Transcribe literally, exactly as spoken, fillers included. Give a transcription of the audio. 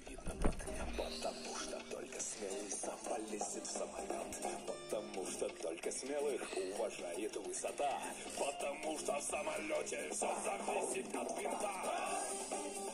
видно под. Потому что только смелый сам полезет в самолет. Потому что только смелых уважает высота. Потому что в самолете все зависит от винта.